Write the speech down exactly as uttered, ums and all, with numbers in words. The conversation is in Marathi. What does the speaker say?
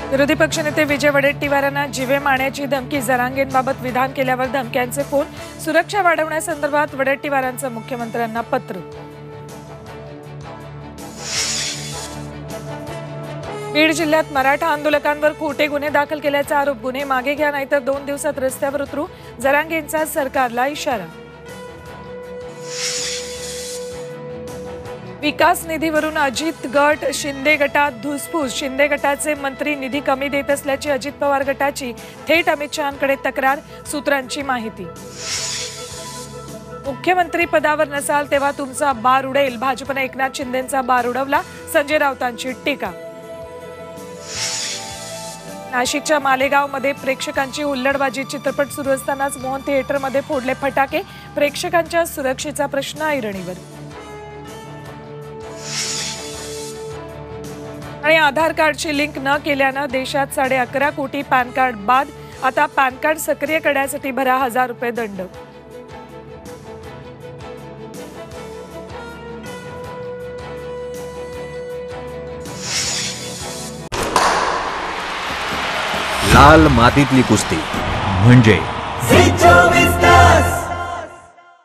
विरोधी पक्षनेते विजय वडेट्टीवारांना जीवे मारण्याची धमकी. जरांगेंबाबत विधान केल्यावर धमक्यांचे फोन. सुरक्षा वाढवण्यासंदर्भात वडेट्टीवारांचं मुख्यमंत्र्यांना पत्र. बीड जिल्ह्यात मराठा आंदोलकांवर खोटे गुन्हे दाखल केल्याचा आरोप. गुन्हे मागे घ्या नाहीतर दोन दिवसात रस्त्यावर उतरू. जरांगेंचा सरकारला इशारा. विकास निधीवरून अजित गट शिंदे गटात धुसफूस. शिंदे गटाचे मंत्री निधी कमी देत असल्याची अजित पवार गटाची थेट अमित शहांकडे तक्रार. सूत्रांची माहिती. मुख्यमंत्री पदावर नसाल तेव्हा तुमचा बार उडेल. भाजपने एकनाथ शिंदेंचा बार उडवला. संजय राऊतांची टीका. नाशिकच्या मालेगावमध्ये प्रेक्षकांची हुल्लडबाजी. चित्रपट सुरू असतानाच मोहन थिएटरमध्ये फोडले फटाके. प्रेक्षकांच्या सुरक्षेचा प्रश्न ऐरणीवर. आणि आधार कार्डची लिंक न केल्यानं देशात साडे अकरा कोटी पॅन कार्ड बाद. आता पॅन कार्ड सक्रिय करण्यासाठी भरा हजार रुपये दंड. लाल मातीतली कुस्ती म्हणजे